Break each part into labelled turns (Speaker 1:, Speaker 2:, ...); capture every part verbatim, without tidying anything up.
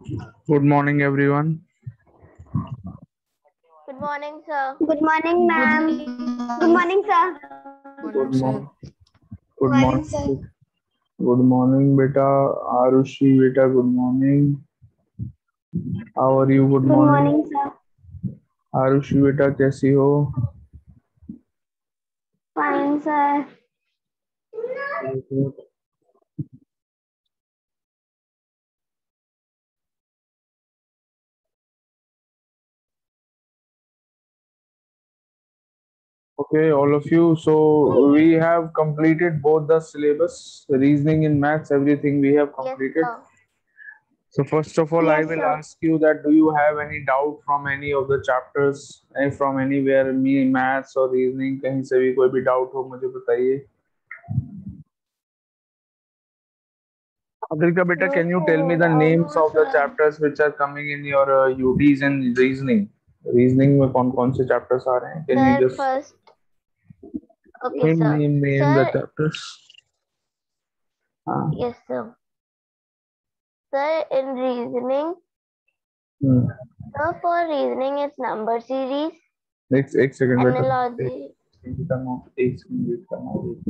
Speaker 1: Good morning, everyone.
Speaker 2: Good morning, sir.
Speaker 3: Good morning, ma'am. Good morning, sir.
Speaker 1: Good morning. Good
Speaker 3: Morning,
Speaker 1: morning.
Speaker 3: sir.
Speaker 1: Good morning, beta. Arushi, beta. Good morning. How are you? Good
Speaker 3: Good
Speaker 1: morning.
Speaker 3: morning, sir.
Speaker 1: Arushi बेटा कैसी हो?
Speaker 3: Fine, sir.
Speaker 1: Okay, all of you. So we have completed both the syllabus, reasoning and maths, everything we have
Speaker 2: Yes,
Speaker 1: completed.
Speaker 2: sir.
Speaker 1: So first of all, I
Speaker 3: Yes,
Speaker 1: will
Speaker 3: sir.
Speaker 1: ask you that do you have any doubt from any of the chapters, eh, from anywhere, me maths or reasoning, कहीं से भी कोई भी doubt हो मुझे बताइए. Adrika beta, can you tell me the names of the chapters which are coming in your uh, U Ts and reasoning? Reasoning में कौन कौन से chapters आ रहे हैं? Can you
Speaker 2: Sir,
Speaker 1: just
Speaker 2: first. Okay,
Speaker 1: name
Speaker 2: sir.
Speaker 1: name name the
Speaker 2: Sir,
Speaker 1: chapters? हाँ.
Speaker 2: yes, sir. Sir, in reasoning,
Speaker 1: Hmm.
Speaker 2: sir, for reasoning, it's number series,
Speaker 1: एक एक second बेटा.
Speaker 2: analogy.
Speaker 1: एक करना एक second wait करना.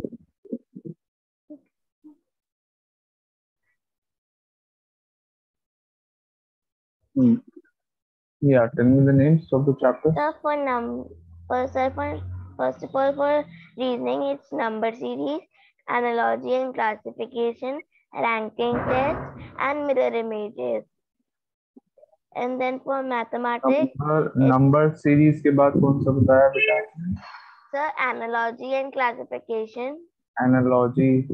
Speaker 1: Hmm. Yeah, tell me the names of the chapters.
Speaker 2: Sir, for num, for sir, for first of all, for reasoning, it's number series, analogy and classification, ranking tests, and mirror images. And then for mathematics,
Speaker 1: Number number series के बाद कौन सा बताया बेटा?
Speaker 2: sir, analogy and classification.
Speaker 1: Analogy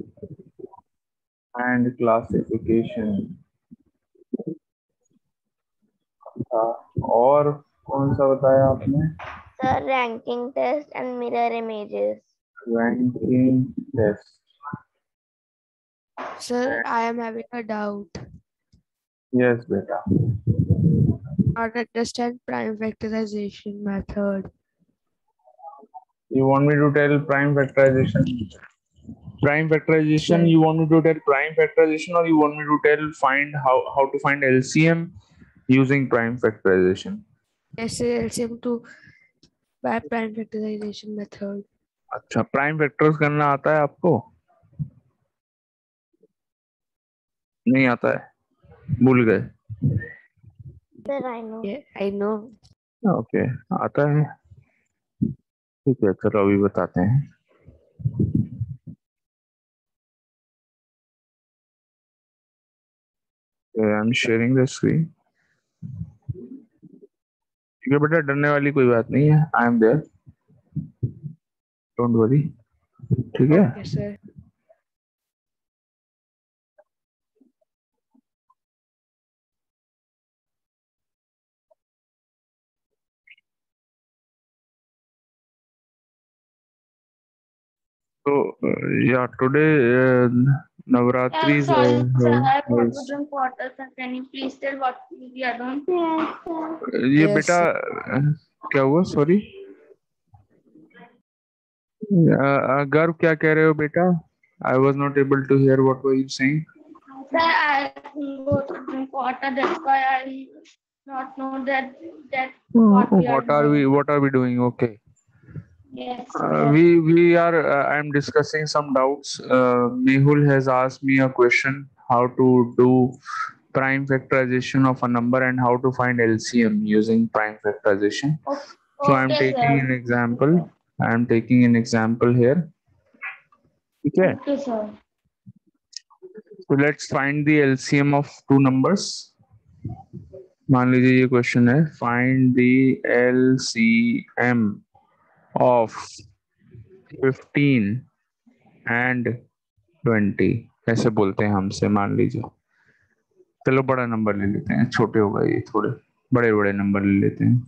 Speaker 1: and classification. था और कौन सा बताया आपने?
Speaker 2: Sir, ranking test and mirror images.
Speaker 1: Ranking test.
Speaker 4: Sir, I am having a doubt.
Speaker 1: Yes, beta.
Speaker 4: Not understand prime factorization method.
Speaker 1: You want me to tell prime factorization? Prime factorization.
Speaker 4: Yes.
Speaker 1: You want me to tell prime factorization, or you want me to tell find how how to find L C M using prime factorization?
Speaker 4: Yes, sir, L C M to by prime factorization method.
Speaker 1: अच्छा, prime vectors करना आता है आपको? नहीं आता है, भूल गए.
Speaker 2: Sir, I know.
Speaker 4: Yeah, I know.
Speaker 1: Okay, आता है. ठीक है, चलो अभी बताते हैं. I am sharing the screen. ठीक है बेटा, डरने वाली कोई बात नहीं है. I am there, don't worry. ठीक है.
Speaker 4: Yes, sir.
Speaker 1: So uh, yeah, today uh, Navratri is.
Speaker 3: Sorry,
Speaker 1: Uh,
Speaker 3: sir.
Speaker 1: uh,
Speaker 3: I forgot
Speaker 1: is-
Speaker 3: to drink water, sir. Can you please tell what we are doing? Yes, sir.
Speaker 1: ये
Speaker 4: Yes,
Speaker 1: बेटा
Speaker 4: sir.
Speaker 1: uh, क्या हुआ? Sorry. गर्व क्या कह रहे हो बेटा? I was not able to hear what were you saying.
Speaker 3: Sir, I go to drink water. That's why I not know that that what we are
Speaker 1: What are
Speaker 3: doing.
Speaker 1: we What are we doing? Okay.
Speaker 3: Yes,
Speaker 1: Uh,
Speaker 3: sir.
Speaker 1: we we are. Uh, I am discussing some doubts. Uh, Mehul has asked me a question: how to do prime factorization of a number and how to find L C M using prime factorization.
Speaker 3: Okay,
Speaker 1: So I am
Speaker 3: okay,
Speaker 1: taking
Speaker 3: sir.
Speaker 1: an example. I am taking an example here. Okay.
Speaker 3: Okay, sir.
Speaker 1: So let's find the L C M of two numbers. मान लीजिए ये question है, find the L C M of fifteen and twenty. ऐसे बोलते हैं हमसे, मान लीजिए. चलो बड़ा नंबर ले लेते हैं, छोटे हो गए ये थोड़े, बड़े बड़े नंबर ले लेते हैं.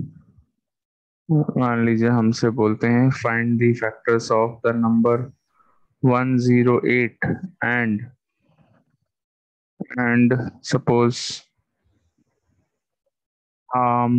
Speaker 1: मान लीजिए हमसे बोलते हैं find the factors of the number one zero eight and and suppose um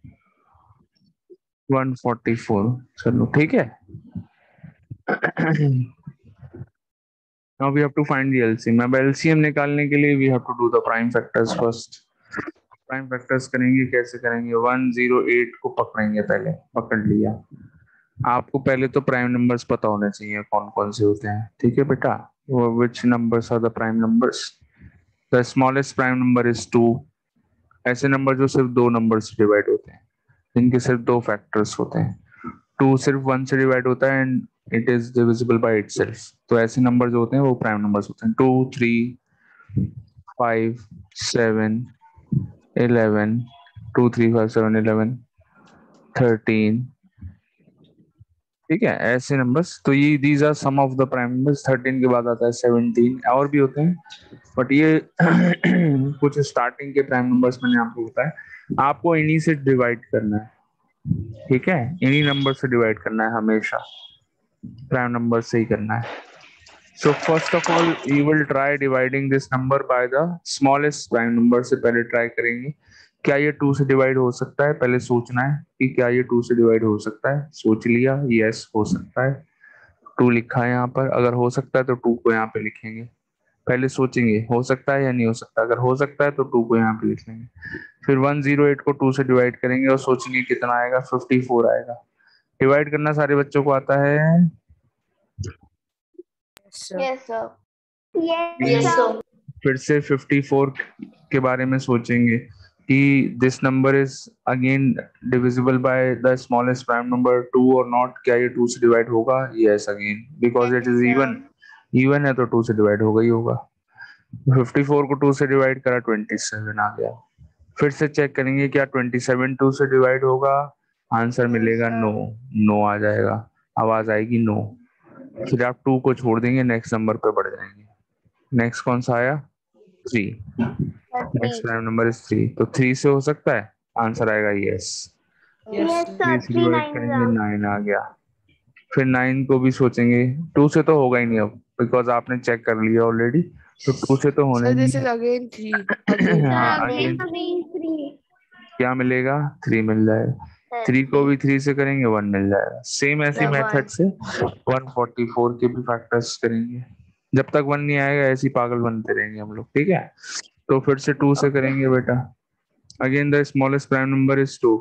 Speaker 1: one forty-four. चलो ठीक है. Now we have to find the LCM. अब एलसीएम निकालने के लिए we have to do the prime factors first. Prime factors करेंगे, कैसे करेंगे? वन जीरो एट को पकड़ेंगे, पहले पकड़ लिया। आपको पहले तो प्राइम नंबर्स पता होने चाहिए कौन कौन से होते हैं, ठीक है बेटा? Which numbers are the prime numbers? The smallest prime number is two. ऐसे नंबर जो सिर्फ दो नंबर से डिवाइड होते हैं, जिनके सिर्फ दो फैक्टर्स होते हैं। टू सिर्फ वन से डिवाइड होता है and it is divisible by itself. तो ऐसे नंबर जो होते हैं वो प्राइम नंबर्स होते हैं। Two, three, five, seven, eleven, two, three, five, seven, eleven, thirteen, ठीक है, ऐसे नंबर्स। तो ये these are some of the prime numbers. Thirteen के बाद आता है सेवनटीन, और भी होते हैं, बट ये कुछ स्टार्टिंग के प्राइम नंबर्स मैंने आपको बताया। आपको इन्हीं से डिवाइड करना है, ठीक है? इन्हीं नंबर से डिवाइड करना है, हमेशा प्राइम नंबर से ही करना है। So first of all you will try dividing this number by the smallest prime number से पहले ट्राई करेंगे। क्या ये टू से डिवाइड हो सकता है? पहले सोचना है कि क्या ये टू से डिवाइड हो सकता है। सोच लिया, यस हो सकता है। टू लिखा है यहाँ पर। अगर हो सकता है तो टू को यहाँ पे लिखेंगे। पहले सोचेंगे हो सकता है या नहीं हो सकता। अगर हो सकता है तो टू को यहाँ पे लिख लेंगे। फिर वन जीरो एट को टू से डिवाइड करेंगे और सोचेंगे कितना आएगा, फिफ्टी फोर आएगा। डिवाइड करना सारे बच्चों को आता है?
Speaker 2: Yes, sir.
Speaker 3: Yes, sir.
Speaker 1: फिर से फिफ्टी फोर के बारे में सोचेंगे कि this number is again divisible by the smallest prime number two और नॉट। क्या ये टू से डिवाइड होगा? Yes again, because it is even. Even है तो टू से डिवाइड होगा ही होगा। फिफ्टी फोर को टू से डिवाइड करा, ट्वेंटी सेवन आ गया। फिर से चेक करेंगे क्या ट्वेंटी सेवन टू से डिवाइड होगा? आंसर मिलेगा नो। नो आ जाएगा, आवाज आएगी नो। फिर आप टू को छोड़ देंगे, नेक्स्ट नंबर पे बढ़ जाएंगे। नेक्स्ट कौन सा आया? Three. Next prime number is three. तो थ्री से हो सकता है? आंसर आएगा यस।
Speaker 2: Yes,
Speaker 1: three
Speaker 2: sir.
Speaker 1: से
Speaker 2: Three
Speaker 1: डिवाइड
Speaker 2: nines
Speaker 1: करेंगे,
Speaker 2: are.
Speaker 1: नाइन आ गया। फिर नाइन को भी सोचेंगे, टू से तो होगा ही नहीं अब, बिकॉज आपने चेक कर लिया ऑलरेडी। तो टू से तो होना
Speaker 4: Sir,
Speaker 1: ही
Speaker 4: this
Speaker 1: नहीं
Speaker 4: is again three. Again.
Speaker 1: है। हाँ
Speaker 2: Again
Speaker 1: अगेन
Speaker 2: three.
Speaker 1: क्या मिलेगा? थ्री मिल जाएगा। थ्री को भी थ्री से करेंगे, वन मिल जाएगा। सेम ऐसी
Speaker 2: The
Speaker 1: मेथड
Speaker 2: one.
Speaker 1: से वन फोर्टी फोर के भी फैक्टर्स करेंगे। जब तक वन नहीं आएगा ऐसी पागल बनते रहेंगे हम लोग, ठीक है? तो फिर से टू से करेंगे बेटा। Again the smallest prime number is two,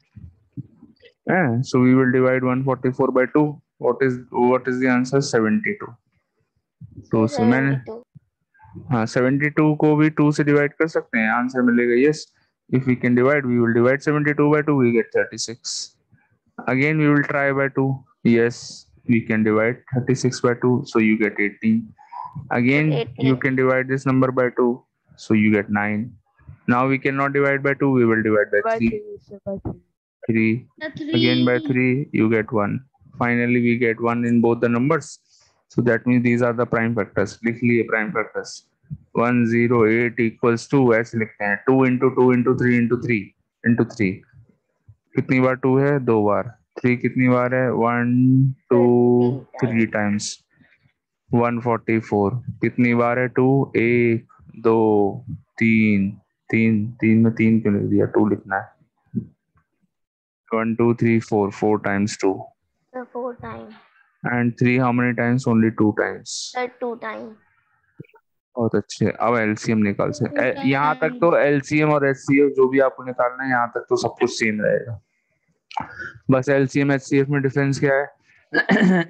Speaker 1: so we will divide one forty-four by two. what is what is the answer? seventy-two. Two से मैंने
Speaker 2: Seventy-two.
Speaker 1: हाँ सेवेंटी टू को भी टू से डिवाइड कर सकते हैं, आंसर मिलेगा yes. If we can divide we will divide seventy two by two, we get thirty-six. again we will try by two. yes, we can divide thirty-six by two, so you get eighteen. again
Speaker 2: eighteen.
Speaker 1: you can divide this number by two, so you get nine. now we cannot divide by two, we will divide by
Speaker 4: By
Speaker 1: three.
Speaker 4: three, sir, by three.
Speaker 1: three.
Speaker 3: The
Speaker 1: Again by
Speaker 3: three.
Speaker 1: three you get one. Finally we get one in both the numbers. So that means these are the prime factors. लिख लिए prime factors. one zero eight equals two, ऐसे लिखते हैं। two into two into three into three into three. कितनी बार two है? दो बार। three कितनी बार है? one two three times. one forty-four कितनी बार है? two एक दो तीन। तीन तीन में तीन क्यों लिख दिया? two लिखना है। one two three four, four times two.
Speaker 2: The four times.
Speaker 1: And three how many times? Only two times.
Speaker 2: The two times.
Speaker 1: बहुत अच्छे। अब एलसीएम निकाल से ए- यहाँ तक तो एलसीएम और एचसीएफ जो भी आपको निकालना है यहाँ तक तो सब कुछ सेम रहेगा। बस एलसीएम एचसीएफ में डिफरेंस क्या है?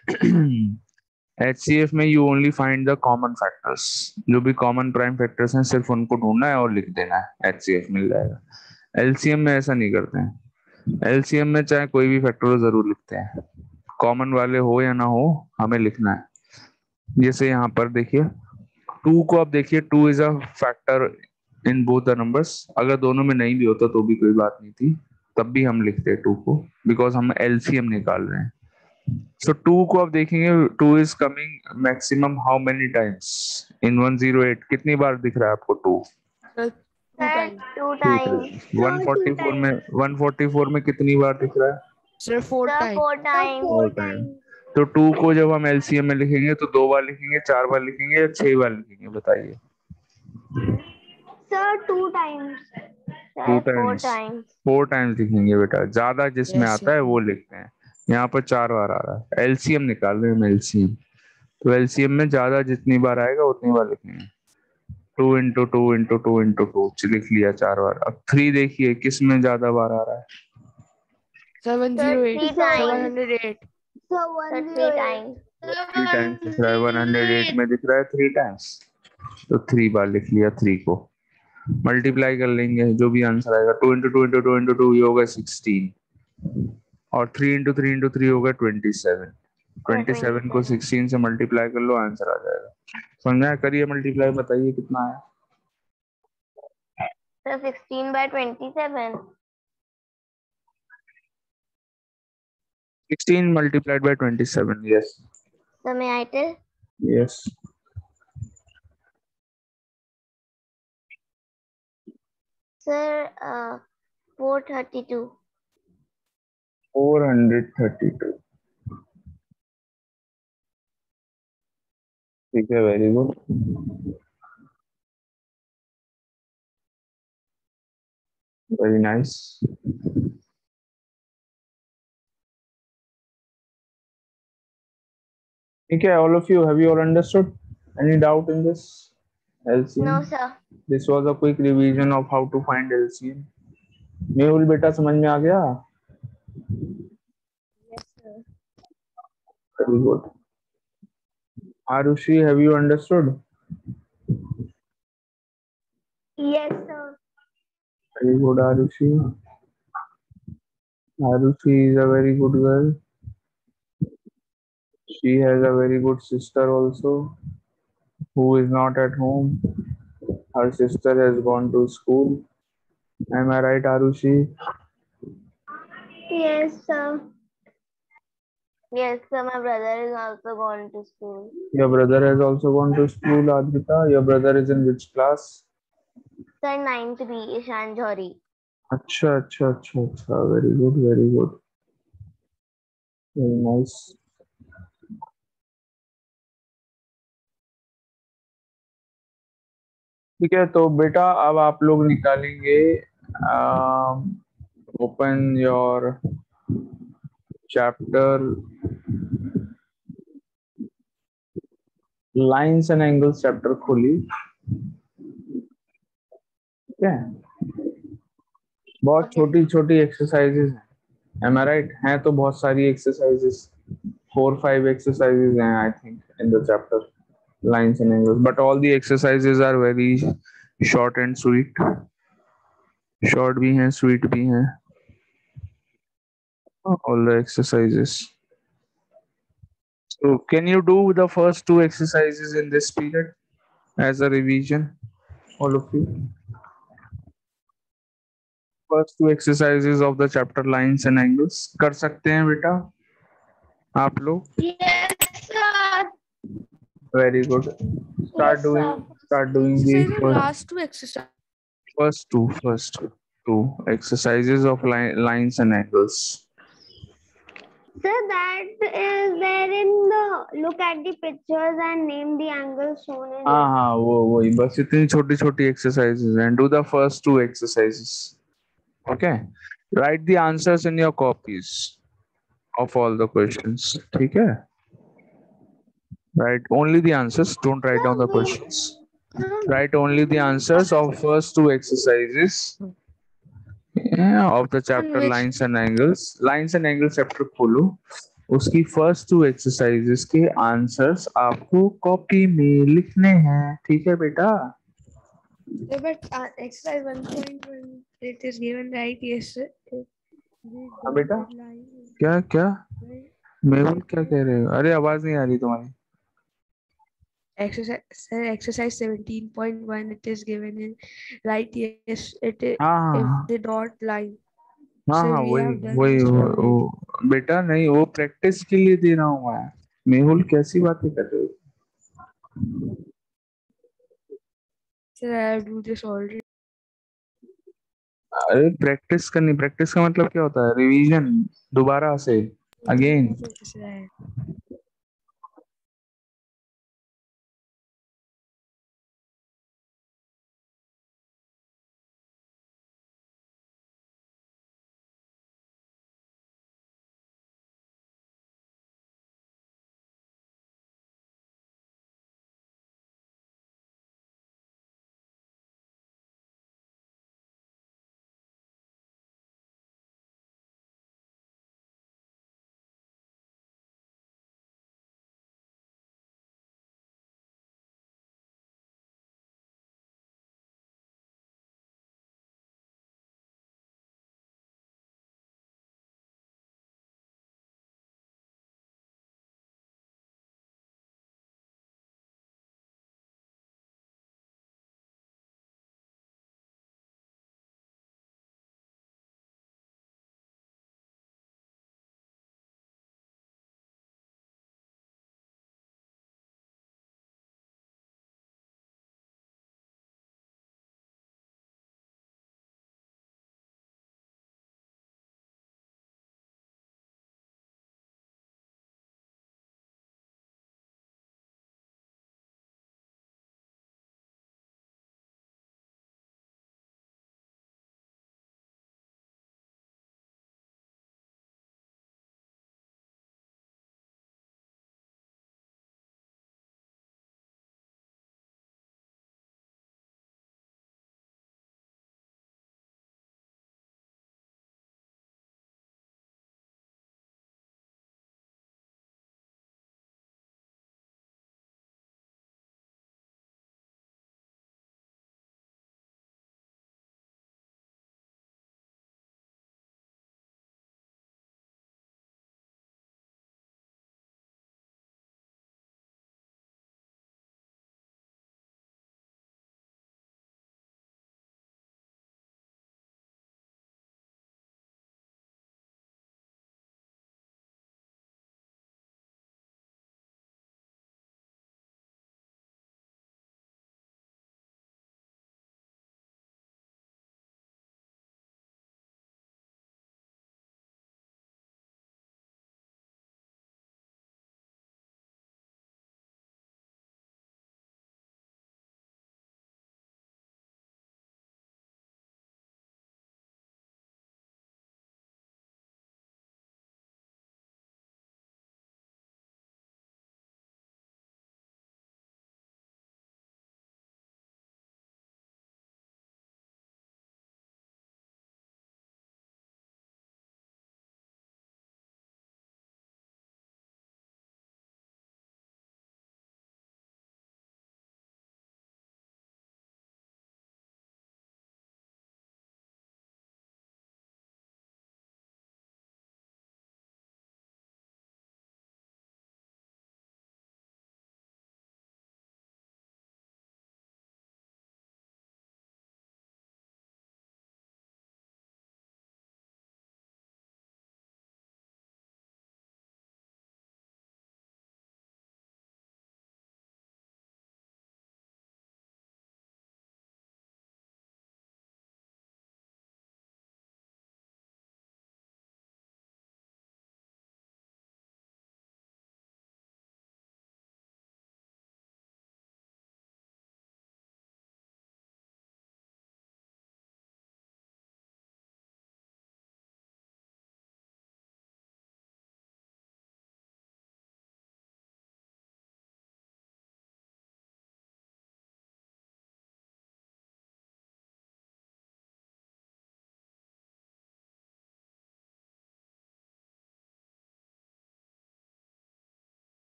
Speaker 1: एचसीएफ में you only find the common factors. जो भी कॉमन प्राइम फैक्टर्स हैं सिर्फ उनको ढूंढना है और लिख देना है, एचसीएफ मिल जाएगा। एलसीएम में ऐसा नहीं करते हैं। एलसीएम में चाहे कोई भी फैक्टर हो जरूर लिखते हैं, कॉमन वाले हो या ना हो हमें लिखना है। जैसे यहाँ पर देखिए टू को आप देखिए, two is a factor in both the numbers. अगर दोनों में नहीं भी होता तो भी कोई बात नहीं थी, तब भी हम लिखते हैं टू को, बिकॉज हम एलसीएम निकाल रहे हैं। सो टू को आप देखेंगे, two is coming maximum how many times in one oh eight? कितनी बार दिख रहा है आपको two?
Speaker 4: Sir, two times.
Speaker 2: Two times.
Speaker 1: one forty-four में one forty-four में कितनी बार दिख रहा है?
Speaker 4: Sir, four
Speaker 2: The
Speaker 4: times.
Speaker 2: four times.
Speaker 1: Four time. तो टू को जब हम एलसीएम में लिखेंगे तो दो बार लिखेंगे, चार बार लिखेंगे या छह बार लिखेंगे? बताइए।
Speaker 2: Sir, two times.
Speaker 1: Two
Speaker 2: Sir, four
Speaker 1: times.
Speaker 2: times.
Speaker 1: Four times लिखेंगे बेटा, ज्यादा जिसमें
Speaker 4: Yes,
Speaker 1: आता है वो लिखते हैं। यहाँ पर चार बार आ रहा है, एलसीएम निकाल रहे हैं हम, एलसीएम। तो एलसीएम में ज्यादा जितनी बार आएगा उतनी बार लिखनी है। Two into two into two into two लिख लिया चार बार। अब थ्री देखिए किस में ज्यादा बार आ रहा है।
Speaker 4: seven
Speaker 2: Sir,
Speaker 4: zero eight.
Speaker 2: three
Speaker 4: seven
Speaker 2: times.
Speaker 4: hundred eight.
Speaker 3: So
Speaker 2: Sir,
Speaker 3: one
Speaker 2: three
Speaker 3: zero eight.
Speaker 2: times.
Speaker 1: Three times दिख रहा है, वन हंड्रेड एट में दिख रहा है थ्री टाइम्स, तो थ्री बार लिख लिया। थ्री को मल्टीप्लाई कर लेंगे, जो भी आंसर आएगा। Two into two into two into two ये होगा सिक्सटीन, और three into three into three होगा twenty seven.
Speaker 2: Sir,
Speaker 1: twenty seven को
Speaker 2: twenty-seven.
Speaker 1: सिक्सटीन से मल्टीप्लाई कर लो, आंसर आ जाएगा। समझा? करिए मल्टीप्लाई, बताइए कितना आया।
Speaker 2: Sir, sixteen by twenty-seven.
Speaker 1: Sixteen multiplied by twenty-seven, yes.
Speaker 2: Sir, may I tell?
Speaker 1: Yes.
Speaker 2: Sir, uh, four thirty-two.
Speaker 1: four hundred thirty-two. ठीक है, वेरी गुड। Very nice. ठीक है, all of you, have you all understood? Any doubt in this L C M?
Speaker 2: No, sir.
Speaker 1: This was a quick revision of how to find L C M. Mehul बेटा समझ में आ गया?
Speaker 3: Yes, sir.
Speaker 1: Very good. Arushi, have you understood?
Speaker 3: Yes, sir.
Speaker 1: Very good, Arushi. Arushi is a very good girl. She has a very good sister also, who is not at home. Her sister has gone to school. Am I right, Arushi?
Speaker 3: Yes, sir.
Speaker 2: Yes, sir, my brother is also gone to school.
Speaker 1: Your brother has also gone to school, Advita. Your brother is in which class?
Speaker 2: Sir, ninth B, Ishan Jhori.
Speaker 1: अच्छा अच्छा अच्छा अच्छा, very good, very good, very nice. ठीक है, तो बेटा अब आप लोग निकालेंगे, open your chapter lines and angles, chapter खोली। ठीक है, बहुत छोटी छोटी एक्सरसाइजेस हैं, एम आई राइट? हैं तो बहुत सारी एक्सरसाइजेस, फोर फाइव एक्सरसाइजेस हैं I think in the chapter lines and angles, but all the exercises are very short and sweet. Short भी हैं, sweet भी हैं, all the exercises. So can you do the first two exercises in this period as a revision, all of you? First two exercises of the chapter lines and angles कर सकते हैं बेटा आप लोग?
Speaker 3: Yes, sir.
Speaker 1: Very good. Start
Speaker 3: Yes,
Speaker 1: doing
Speaker 3: sir.
Speaker 1: start doing the
Speaker 4: Exercise or
Speaker 1: first,
Speaker 4: last two exercise.
Speaker 1: first two first two exercises of line, lines and angles.
Speaker 3: Sir, that is there in the look at the pictures and name the angles shown in
Speaker 1: हाँ
Speaker 3: it.
Speaker 1: हाँ, वो वही, बस इतनी छोटी छोटी exercises हैं। Do the first two exercises, okay? Write the answers in your copies of all the questions, ठीक है? Write only the answers, don't write down the questions. Write only the answers of first two exercises of the chapter
Speaker 4: which-
Speaker 1: lines and angles. Lines and angles chapter खोलो, उसकी first two exercises के answers आपको copy में लिखने हैं, ठीक है बेटा?
Speaker 4: Yeah, but uh, exercise one point one it is given right. Yes, sir. The
Speaker 1: हाँ बेटा,
Speaker 4: dotted line is
Speaker 1: क्या क्या
Speaker 4: right.
Speaker 1: मेहुल क्या कह रहे हो? अरे आवाज नहीं आ रही तुम्हारी।
Speaker 4: Exercise, sir, exercise seventeen point one it is given in right. Yes, it is
Speaker 1: हाँ
Speaker 4: if
Speaker 1: हाँ
Speaker 4: the dot line.
Speaker 1: हाँ
Speaker 4: Sir,
Speaker 1: हाँ,
Speaker 4: we
Speaker 1: वही
Speaker 4: have done
Speaker 1: वही
Speaker 4: this
Speaker 1: वो,
Speaker 4: already.
Speaker 1: वो बेटा नहीं, वो प्रैक्टिस के लिए दे रहा हूँ मैं। मेहुल कैसी बातें कर रहे हो?
Speaker 4: Sir, I have do this already.
Speaker 1: अरे प्रैक्टिस करनी, प्रैक्टिस का मतलब क्या होता है? रिवीजन, दोबारा से, again.
Speaker 4: Sir,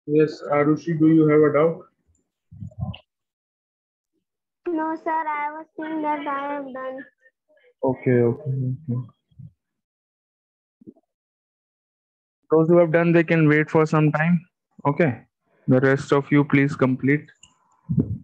Speaker 1: Yes, Arushi, do you have a doubt?
Speaker 3: No, sir, I was saying that I have done.
Speaker 1: Okay, okay, okay. Those who have done, they can wait for some time. Okay. The rest of you, please complete.